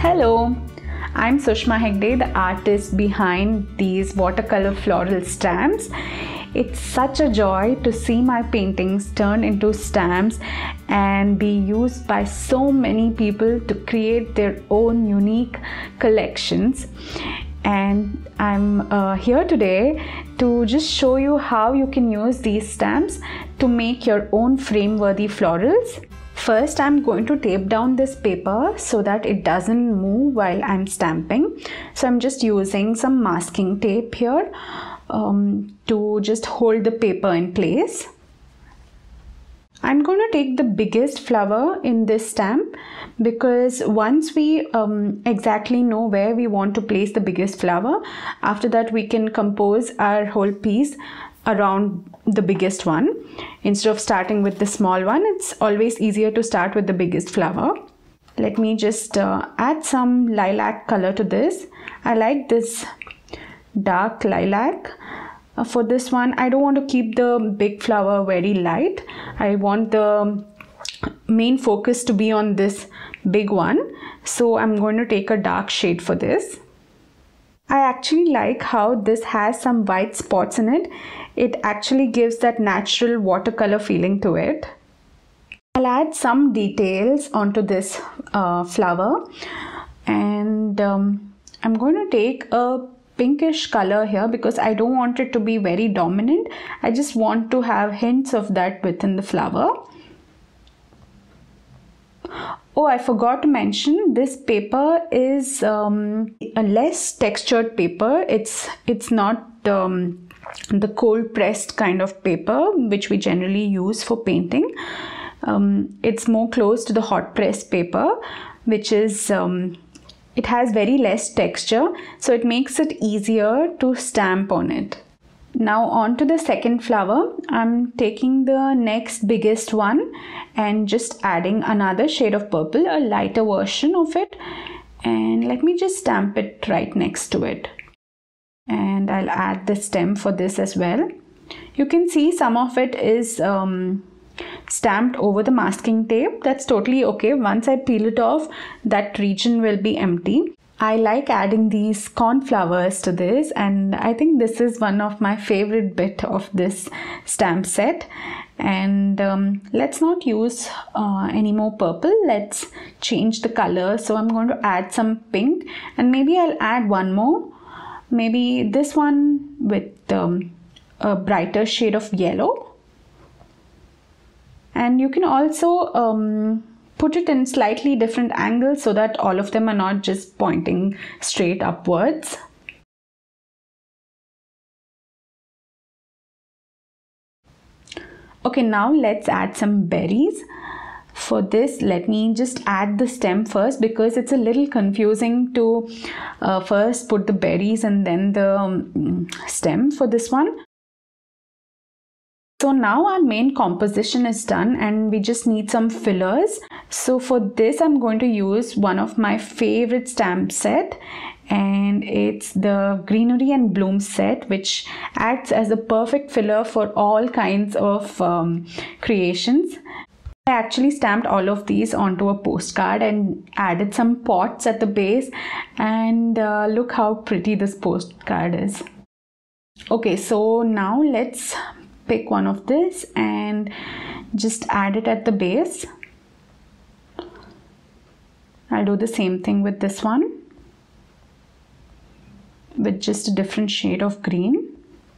Hello, I'm Sushma Hegde, the artist behind these watercolor floral stamps. It's such a joy to see my paintings turn into stamps and be used by so many people to create their own unique collections. And I'm here today to just show you how you can use these stamps to make your own frame-worthy florals. First, I'm going to tape down this paper so that it doesn't move while I'm stamping. So I'm just using some masking tape here to just hold the paper in place. I'm going to take the biggest flower in this stamp because once we exactly know where we want to place the biggest flower, after that we can compose our whole piece around the biggest one. Instead of starting with the small one, it's always easier to start with the biggest flower. Let me just add some lilac color to this. I like this dark lilac. For this one, I don't want to keep the big flower very light. I want the main focus to be on this big one. So I'm going to take a dark shade for this. I actually like how this has some white spots in it. It actually gives that natural watercolor feeling to it. I'll add some details onto this flower, and I'm going to take a pinkish color here because I don't want it to be very dominant. I just want to have hints of that within the flower. Oh, I forgot to mention, this paper is a less textured paper. It's not the cold pressed kind of paper which we generally use for painting. It's more close to the hot pressed paper, which is it has very less texture, so it makes it easier to stamp on it. Now on to the second flower. I'm taking the next biggest one and just adding another shade of purple, a lighter version of it, and let me just stamp it right next to it. And I'll add the stem for this as well. You can see some of it is stamped over the masking tape. That's totally okay. Once I peel it off, that region will be empty. I like adding these cornflowers to this, and I think this is one of my favorite bit of this stamp set. And let's not use any more purple. Let's change the color. So I'm going to add some pink, and maybe I'll add one more. Maybe this one with a brighter shade of yellow. And you can also put it in slightly different angles so that all of them are not just pointing straight upwards. Okay, now let's add some berries. For this, let me just add the stem first because it's a little confusing to first put the berries and then the stem for this one. So now our main composition is done and we just need some fillers. So for this, I'm going to use one of my favorite stamp set, and it's the Greenery and Bloom set, which acts as a perfect filler for all kinds of creations. I actually stamped all of these onto a postcard and added some pots at the base, and look how pretty this postcard is. Okay, so now let's pick one of this and just add it at the base. I'll do the same thing with this one with just a different shade of green.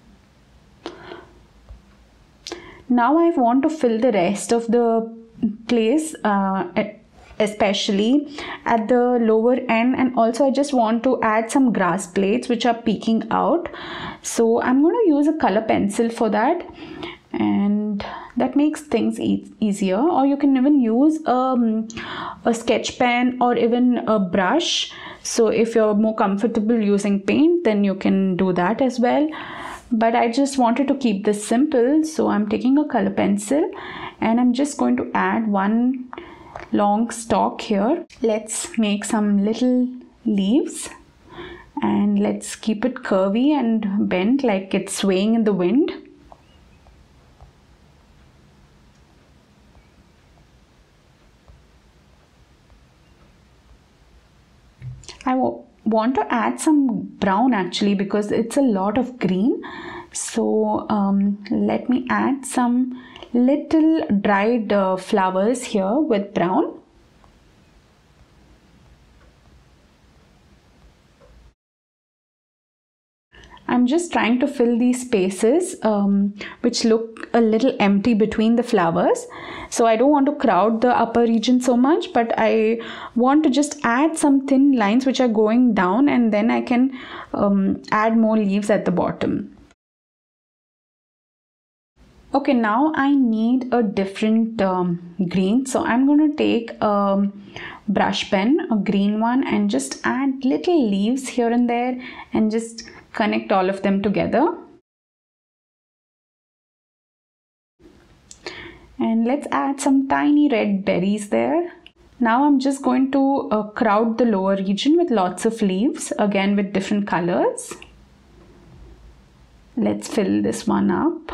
Now I want to fill the rest of the place, especially at the lower end, and also I just want to add some grass blades which are peeking out. So I'm going to use a color pencil for that, and that makes things easier. Or you can even use a sketch pen or even a brush. So if you're more comfortable using paint, then you can do that as well. But I just wanted to keep this simple, so I'm taking a color pencil and I'm just going to add one long stalk here. Let's make some little leaves and let's keep it curvy and bent like it's swaying in the wind. I want to add some brown actually because it's a lot of green. So let me add some little dried flowers here with brown. I'm just trying to fill these spaces which look a little empty between the flowers. So I don't want to crowd the upper region so much, but I want to just add some thin lines which are going down, and then I can add more leaves at the bottom. Okay, now I need a different green. So I'm going to take a brush pen, a green one, and just add little leaves here and there and just connect all of them together. And let's add some tiny red berries there. Now I'm just going to crowd the lower region with lots of leaves, again with different colors. Let's fill this one up.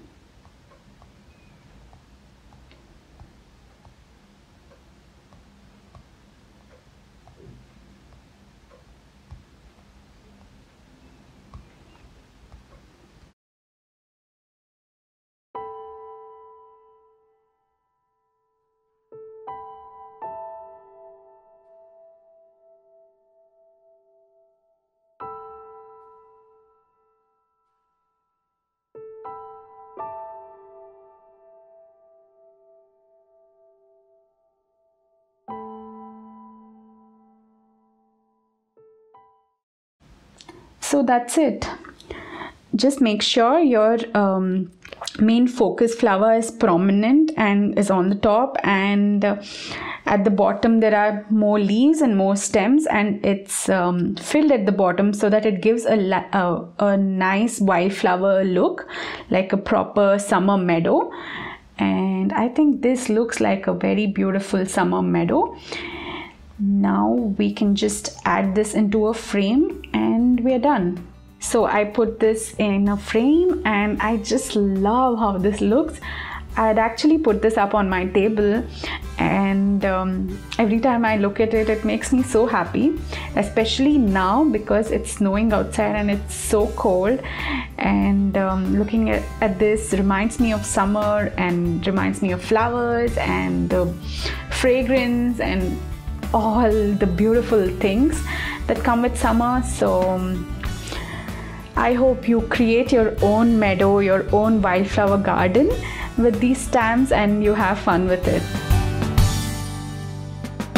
So that's it. Just make sure your main focus flower is prominent and is on the top, and at the bottom there are more leaves and more stems, and it's filled at the bottom so that it gives a nice wildflower look, like a proper summer meadow. And I think this looks like a very beautiful summer meadow. Now we can just add this into a frame and we're done. So I put this in a frame and I just love how this looks. I'd actually put this up on my table, and every time I look at it, it makes me so happy, especially now because it's snowing outside and it's so cold. And looking at this reminds me of summer and reminds me of flowers and the fragrance and all the beautiful things that come with summer. So I hope you create your own meadow, your own wildflower garden with these stamps, and you have fun with it.